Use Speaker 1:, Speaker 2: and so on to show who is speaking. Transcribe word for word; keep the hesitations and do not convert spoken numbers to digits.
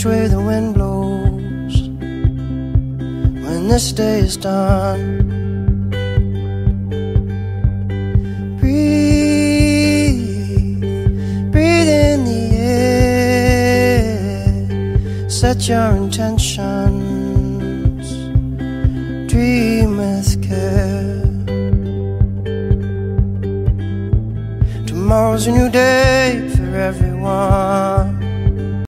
Speaker 1: which way the wind blows when this day is done. Breathe, breathe in the air, set your intentions, dream with care. Tomorrow's a new day for everyone.